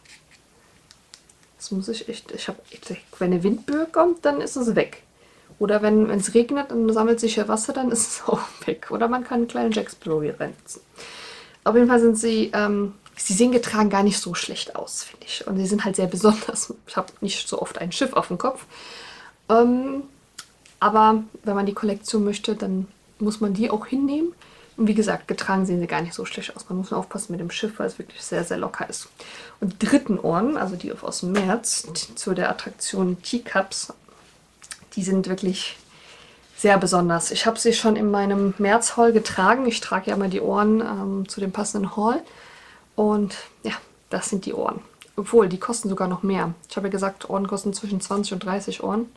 Das muss ich echt, ich habe, wenn eine Windböe kommt, dann ist es weg. Oder wenn es regnet, dann sammelt sich ja Wasser, dann ist es auch weg. Oder man kann einen kleinen Jack Sparrow reinsetzen. Auf jeden Fall sind sie, ähm, sie sehen getragen gar nicht so schlecht aus, finde ich. Und sie sind halt sehr besonders. Ich habe nicht so oft ein Schiff auf dem Kopf. Ähm, aber wenn man die Kollektion möchte, dann muss man die auch hinnehmen. Und wie gesagt, getragen sehen sie gar nicht so schlecht aus. Man muss nur aufpassen mit dem Schiff, weil es wirklich sehr, sehr locker ist. Und die dritten Ohren, also die aus dem März, zu der Attraktion Teacups, die sind wirklich sehr besonders. Ich habe sie schon in meinem März-Haul getragen. Ich trage ja immer die Ohren ähm, zu dem passenden Haul. Und ja, das sind die Ohren. Obwohl, die kosten sogar noch mehr. Ich habe ja gesagt, Ohren kosten zwischen zwanzig und dreißig Ohren.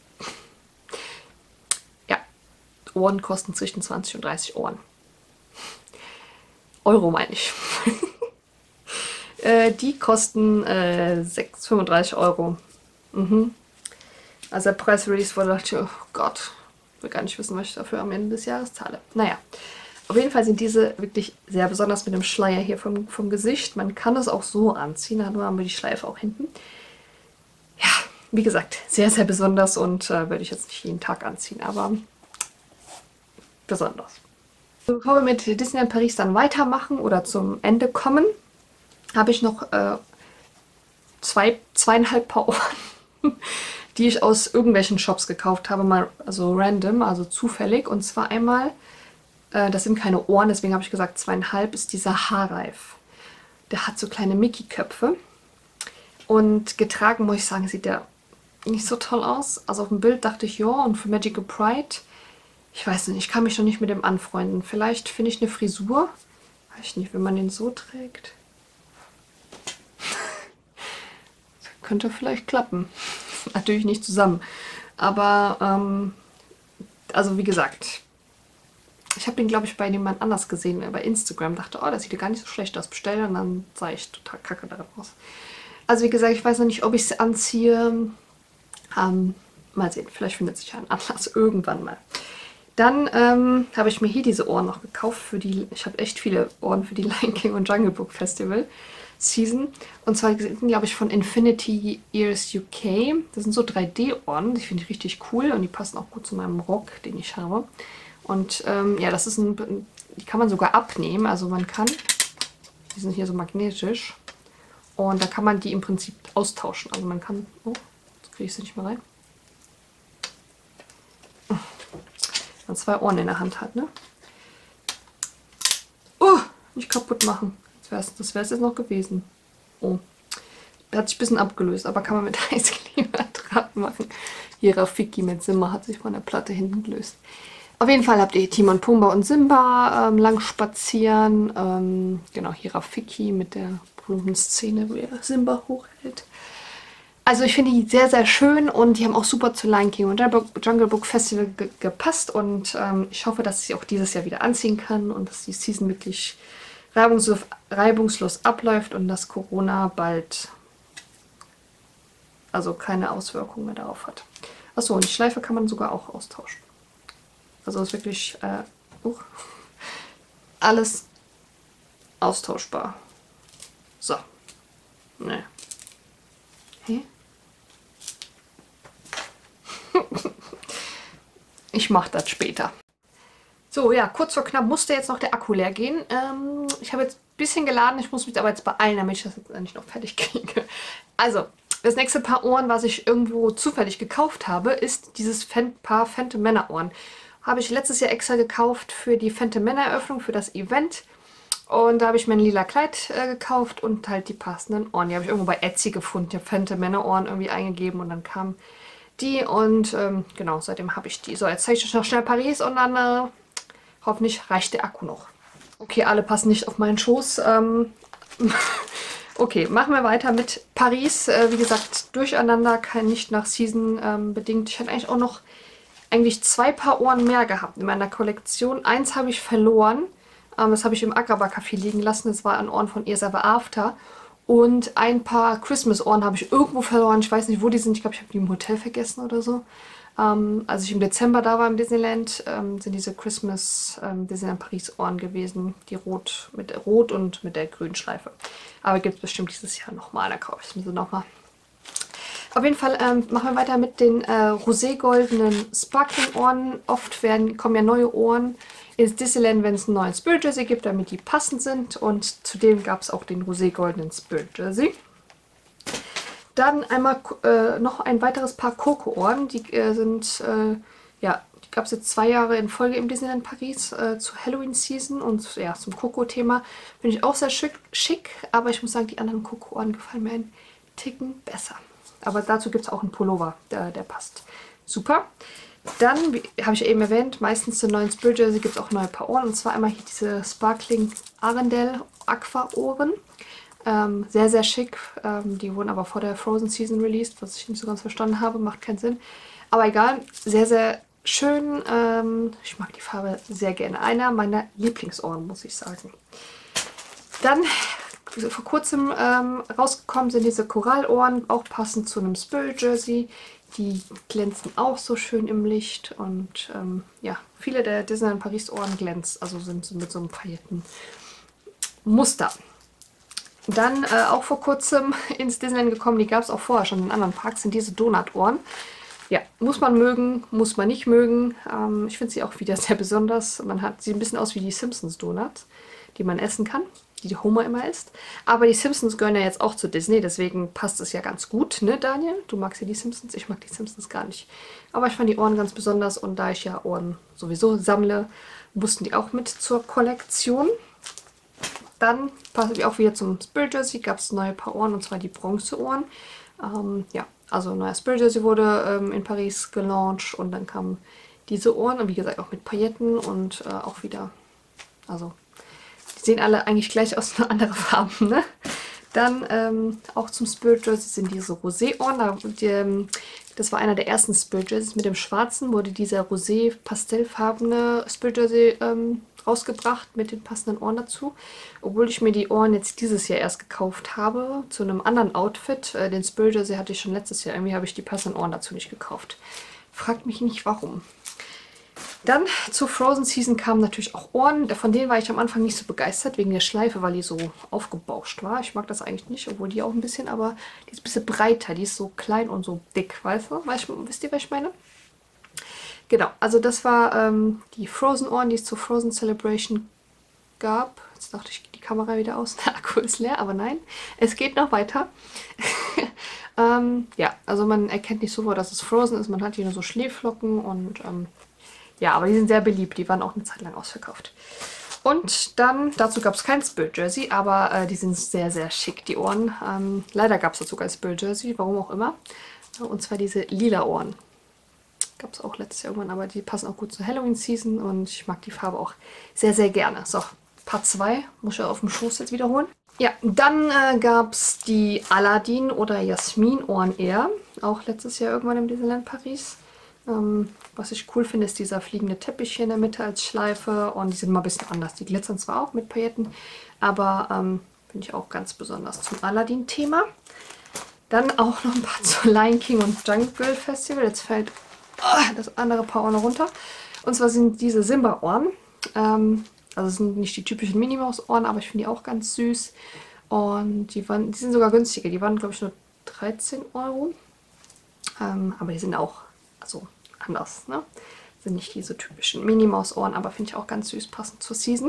Ja, Ohren kosten zwischen zwanzig und dreißig Ohren. Euro meine ich. äh, die kosten äh, fünfunddreißig Euro. Mhm. Also der Press-Release wurde, dachte ich, oh Gott, ich will gar nicht wissen, was ich dafür am Ende des Jahres zahle. Naja, auf jeden Fall sind diese wirklich sehr besonders mit dem Schleier hier vom, vom Gesicht. Man kann es auch so anziehen, da haben wir die Schleife auch hinten. Ja, wie gesagt, sehr, sehr besonders und äh, würde ich jetzt nicht jeden Tag anziehen, aber besonders. Bevor wir mit Disneyland Paris dann weitermachen oder zum Ende kommen, habe ich noch äh, zwei, zweieinhalb Paar Ohren, die ich aus irgendwelchen Shops gekauft habe, mal also random, also zufällig. Und zwar einmal, äh, das sind keine Ohren, deswegen habe ich gesagt zweieinhalb, ist dieser Haarreif. Der hat so kleine Mickey-Köpfe. Und getragen, muss ich sagen, sieht der nicht so toll aus. Also auf dem Bild dachte ich, ja, und für Magical Pride, ich weiß nicht, ich kann mich noch nicht mit dem anfreunden. Vielleicht finde ich eine Frisur. Weiß ich nicht, wenn man den so trägt. Könnte vielleicht klappen. Natürlich nicht zusammen. Aber, ähm, also wie gesagt, ich habe den, glaube ich, bei jemand anders gesehen, bei Instagram. Dachte, oh, das sieht ja gar nicht so schlecht aus. Bestelle und dann sah ich total kacke daran aus. Also wie gesagt, ich weiß noch nicht, ob ich es anziehe. Ähm, mal sehen, vielleicht findet sich ein Anlass irgendwann mal. Dann ähm, habe ich mir hier diese Ohren noch gekauft für die, ich habe echt viele Ohren für die Lion King und Jungle Book Festival Season. Und zwar sind, glaube ich, von Infinity Ears U K. Das sind so drei D Ohren, die finde ich richtig cool und die passen auch gut zu meinem Rock, den ich habe. Und ähm, ja, das ist ein, die kann man sogar abnehmen, also man kann, die sind hier so magnetisch. Und da kann man die im Prinzip austauschen. Also man kann, oh, jetzt kriege ich sie nicht mehr rein. man zwei Ohren in der Hand hat, ne? Oh, nicht kaputt machen. Das wäre es das wär's jetzt noch gewesen. Oh, der hat sich ein bisschen abgelöst, aber kann man mit Heißkleber dran machen. Hier Rafiki mit Simba hat sich von der Platte hinten gelöst. Auf jeden Fall habt ihr Timon, Pumba und Simba ähm, lang spazieren. Ähm, genau, hier Rafiki mit der berühmten Szene, wo er Simba hochhält. Also ich finde die sehr, sehr schön und die haben auch super zu Lion King und Jungle Book Festival ge gepasst. Und ähm, ich hoffe, dass ich sie auch dieses Jahr wieder anziehen kann und dass die Season wirklich reibungslos, reibungslos abläuft und dass Corona bald also keine Auswirkungen mehr darauf hat. Achso, und die Schleife kann man sogar auch austauschen. Also ist wirklich äh, uh, alles austauschbar. So. Ne. Hä? Ich mache das später. So, ja, kurz vor knapp musste jetzt noch der Akku leer gehen. Ähm, ich habe jetzt ein bisschen geladen, ich muss mich aber jetzt beeilen, damit ich das jetzt endlich noch fertig kriege. Also, das nächste Paar Ohren, was ich irgendwo zufällig gekauft habe, ist dieses Paar Phantom Manor Ohren. Habe ich letztes Jahr extra gekauft für die Phantom Manor Eröffnung, für das Event. Und da habe ich mir ein lila Kleid äh, gekauft und halt die passenden Ohren. Die habe ich irgendwo bei Etsy gefunden. Ich habe Phantom Manor Ohren irgendwie eingegeben und dann kam die. Und ähm, genau, seitdem habe ich die. So, jetzt zeige ich euch noch schnell Paris und dann äh, hoffentlich reicht der Akku noch. Okay, alle passen nicht auf meinen Schoß. Ähm, okay, machen wir weiter mit Paris. Äh, wie gesagt, durcheinander, kein nicht nach Season ähm, bedingt. Ich hatte eigentlich auch noch eigentlich zwei Paar Ohren mehr gehabt in meiner Kollektion. Eins habe ich verloren. Ähm, das habe ich im Agrabah Café liegen lassen. Das war ein Ohren von Ears Ever After. Und ein paar Christmas-Ohren habe ich irgendwo verloren. Ich weiß nicht, wo die sind. Ich glaube, ich habe die im Hotel vergessen oder so. Ähm, als ich im Dezember da war im Disneyland, ähm, sind diese Christmas ähm, Disneyland Paris Ohren gewesen. Die rot mit Rot und mit der grünen Schleife. Aber gibt es bestimmt dieses Jahr nochmal. Da kaufe ich es mir nochmal. Auf jeden Fall ähm, machen wir weiter mit den äh, roségoldenen Sparkling-Ohren. Oft werden, kommen ja neue Ohren ins Disneyland, wenn es einen neuen Spirit Jersey gibt, damit die passend sind. Und zudem gab es auch den roségoldenen Spirit Jersey. Dann einmal äh, noch ein weiteres Paar Coco-Ohren. Die äh, sind, äh, ja, die gab es jetzt zwei Jahre in Folge im Disneyland Paris äh, zur Halloween-Season und ja, zum Coco-Thema. Finde ich auch sehr schick, schick, aber ich muss sagen, die anderen Coco-Ohren gefallen mir einen Ticken besser. Aber dazu gibt es auch einen Pullover, der, der passt super. Dann, habe ich ja eben erwähnt, meistens zu neuen Spirit Jersey gibt es auch neue Paar Ohren. Und zwar einmal hier diese Sparkling Arendelle Aqua Ohren. Ähm, sehr, sehr schick. Ähm, die wurden aber vor der Frozen Season released, was ich nicht so ganz verstanden habe. Macht keinen Sinn. Aber egal, sehr, sehr schön. Ähm, ich mag die Farbe sehr gerne. Einer meiner Lieblingsohren, muss ich sagen. Dann vor kurzem ähm, rausgekommen sind diese Korallohren, auch passend zu einem Spirit Jersey. Die glänzen auch so schön im Licht und ähm, ja, viele der Disneyland Paris Ohren glänzen, also sind so mit so einem pailletten Muster. Dann äh, auch vor kurzem ins Disneyland gekommen, die gab es auch vorher schon in anderen Parks, sind diese Donut-Ohren. Ja, muss man mögen, muss man nicht mögen. Ähm, ich finde sie auch wieder sehr besonders. Man hat sie ein bisschen aus wie die Simpsons Donuts, die man essen kann, die die Homer immer isst. Aber die Simpsons gehören ja jetzt auch zu Disney, deswegen passt es ja ganz gut, ne Daniel? Du magst ja die Simpsons, ich mag die Simpsons gar nicht. Aber ich fand die Ohren ganz besonders und da ich ja Ohren sowieso sammle, mussten die auch mit zur Kollektion. Dann passen wir auch wieder zum Spirit Jersey, gab es neue Paar Ohren und zwar die Bronzeohren. Ähm, ja, also ein neuer Spirit Jersey wurde ähm, in Paris gelauncht und dann kamen diese Ohren und wie gesagt auch mit Pailletten und äh, auch wieder, also die sehen alle eigentlich gleich aus, nur andere Farben, ne? Dann ähm, auch zum Spirit Jersey sind diese Rosé-Ohren. Da, die, das war einer der ersten Spirit Jerseys. Mit dem schwarzen wurde dieser rosé-pastellfarbene Spirit Jersey ähm, rausgebracht mit den passenden Ohren dazu. Obwohl ich mir die Ohren jetzt dieses Jahr erst gekauft habe, zu einem anderen Outfit. Äh, den Spirit Jersey hatte ich schon letztes Jahr. Irgendwie habe ich die passenden Ohren dazu nicht gekauft. Fragt mich nicht, warum. Dann zur Frozen Season kamen natürlich auch Ohren. Von denen war ich am Anfang nicht so begeistert, wegen der Schleife, weil die so aufgebauscht war. Ich mag das eigentlich nicht, obwohl die auch ein bisschen, aber die ist ein bisschen breiter. Die ist so klein und so dick, weißt du? Weißt, wisst ihr, was ich meine? Genau, also das war ähm, die Frozen Ohren, die es zur Frozen Celebration gab. Jetzt dachte ich, geht die Kamera wieder aus. Der Akku ist leer, aber nein, es geht noch weiter. ähm, ja, also man erkennt nicht sofort, dass es Frozen ist. Man hat hier nur so Schneeflocken und ähm, Ja, aber die sind sehr beliebt. Die waren auch eine Zeit lang ausverkauft. Und dann, dazu gab es kein Spirit Jersey, aber äh, die sind sehr, sehr schick, die Ohren. Ähm, leider gab es dazu kein Spirit Jersey, warum auch immer. Und zwar diese lila Ohren. Gab es auch letztes Jahr irgendwann, aber die passen auch gut zur Halloween-Season und ich mag die Farbe auch sehr, sehr gerne. So, Part zwei muss ich ja auf dem Schoß jetzt wiederholen. Ja, dann äh, gab es die Aladdin oder Jasmin Ohren Air, auch letztes Jahr irgendwann im Disneyland Paris. Ähm, was ich cool finde, ist dieser fliegende Teppich hier in der Mitte als Schleife und die sind mal ein bisschen anders. Die glitzern zwar auch mit Pailletten, aber ähm, finde ich auch ganz besonders zum Aladdin-Thema. Dann auch noch ein paar zu Lion King und Jungle Festival. Jetzt fällt oh, das andere Paar auch noch runter. Und zwar sind diese Simba-Ohren. Ähm, also es sind nicht die typischen Minimaus-Ohren, aber ich finde die auch ganz süß. Und die, waren, die sind sogar günstiger. Die waren, glaube ich, nur dreizehn Euro. Ähm, aber die sind auch also anders. Ne? Sind nicht diese typischen Minimaus-Ohren, aber finde ich auch ganz süß, passend zur Season.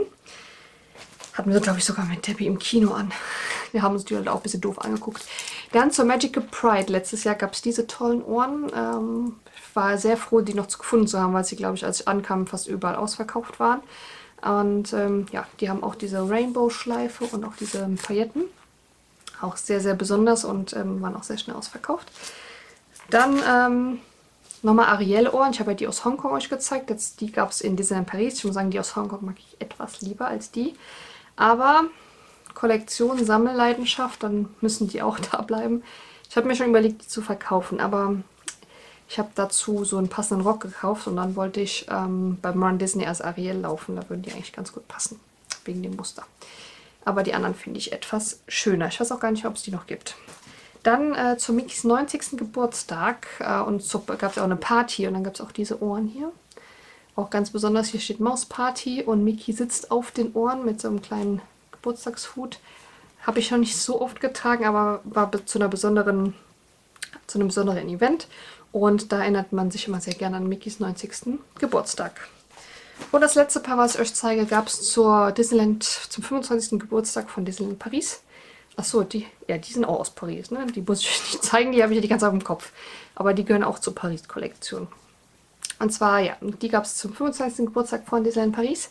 Hatten wir, glaube ich, sogar mit Debbie im Kino an. Wir haben uns die halt auch ein bisschen doof angeguckt. Dann zur Magical Pride. Letztes Jahr gab es diese tollen Ohren. Ähm, ich war sehr froh, die noch gefunden zu haben, weil sie, glaube ich, als ich ankam, fast überall ausverkauft waren. Und ähm, ja, die haben auch diese Rainbow-Schleife und auch diese Pailletten. Auch sehr, sehr besonders und ähm, waren auch sehr schnell ausverkauft. Dann ähm, nochmal Ariel-Ohren. Ich habe ja die aus Hongkong euch gezeigt. Jetzt, die gab es in Disneyland Paris. Ich muss sagen, die aus Hongkong mag ich etwas lieber als die. Aber Kollektion, Sammelleidenschaft, dann müssen die auch da bleiben. Ich habe mir schon überlegt, die zu verkaufen, aber ich habe dazu so einen passenden Rock gekauft und dann wollte ich ähm, beim Run Disney als Ariel laufen. Da würden die eigentlich ganz gut passen, wegen dem Muster. Aber die anderen finde ich etwas schöner. Ich weiß auch gar nicht, ob es die noch gibt. Dann äh, zu Mickeys neunzigsten Geburtstag äh, und so gab es auch eine Party und dann gab es auch diese Ohren hier. Auch ganz besonders, hier steht Maus Party und Mickey sitzt auf den Ohren mit so einem kleinen Geburtstagshut. Habe ich noch nicht so oft getragen, aber war zu einer besonderen, zu einem besonderen Event. Und da erinnert man sich immer sehr gerne an Mickeys neunzigsten Geburtstag. Und das letzte Paar, was ich euch zeige, gab es zur Disneyland, zum fünfundzwanzigsten Geburtstag von Disneyland Paris. Achso, die, ja, die sind auch aus Paris, ne? Die muss ich euch nicht zeigen, die habe ich ja die ganze Zeit im Kopf. Aber die gehören auch zur Paris-Kollektion. Und zwar, ja, die gab es zum fünfundzwanzigsten Geburtstag von Disneyland Paris.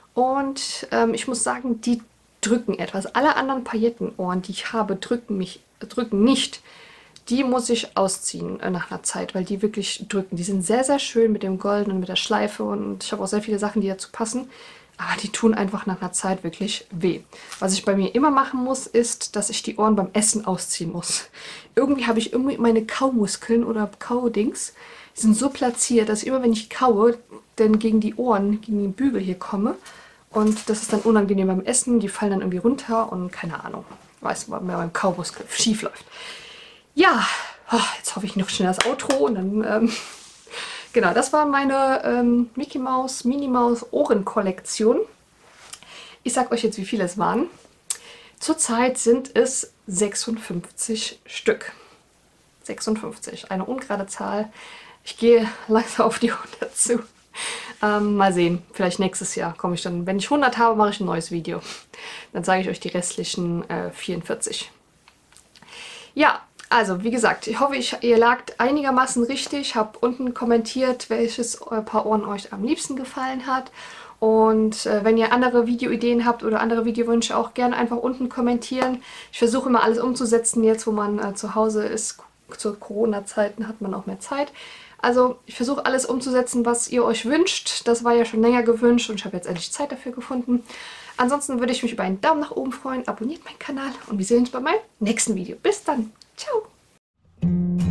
Und ähm, ich muss sagen, die drücken etwas. Alle anderen Paillettenohren, die ich habe, drücken mich, drücken nicht. Die muss ich ausziehen äh, nach einer Zeit, weil die wirklich drücken. Die sind sehr, sehr schön mit dem Golden und mit der Schleife. Und ich habe auch sehr viele Sachen, die dazu passen. Aber die tun einfach nach einer Zeit wirklich weh. Was ich bei mir immer machen muss, ist, dass ich die Ohren beim Essen ausziehen muss. Irgendwie habe ich irgendwie meine Kaumuskeln oder Kaudings, die sind so platziert, dass immer wenn ich kaue, dann gegen die Ohren, gegen den Bügel hier komme. Und das ist dann unangenehm beim Essen. Die fallen dann irgendwie runter und keine Ahnung. Weiß, was mir beim Kaumuskel schief läuft. Ja, jetzt hoffe ich noch schnell das Outro und dann... Ähm Genau, das war meine ähm, Mickey Mouse, Minnie Maus Ohrenkollektion. Ich sag euch jetzt, wie viele es waren. Zurzeit sind es sechsundfünfzig Stück. sechsundfünfzig, eine ungerade Zahl. Ich gehe langsam auf die hundert zu. Ähm, mal sehen, vielleicht nächstes Jahr komme ich dann. Wenn ich hundert habe, mache ich ein neues Video. Dann sage ich euch die restlichen äh, vierundvierzig. Ja. Also, wie gesagt, ich hoffe, ich, ihr lagt einigermaßen richtig. Habt unten kommentiert, welches Paar Ohren euch am liebsten gefallen hat. Und äh, wenn ihr andere Videoideen habt oder andere Videowünsche, auch gerne einfach unten kommentieren. Ich versuche immer alles umzusetzen. Jetzt, wo man äh, zu Hause ist, zu Corona-Zeiten hat man auch mehr Zeit. Also, ich versuche alles umzusetzen, was ihr euch wünscht. Das war ja schon länger gewünscht und ich habe jetzt endlich Zeit dafür gefunden. Ansonsten würde ich mich über einen Daumen nach oben freuen. Abonniert meinen Kanal und wir sehen uns bei meinem nächsten Video. Bis dann! Ciao!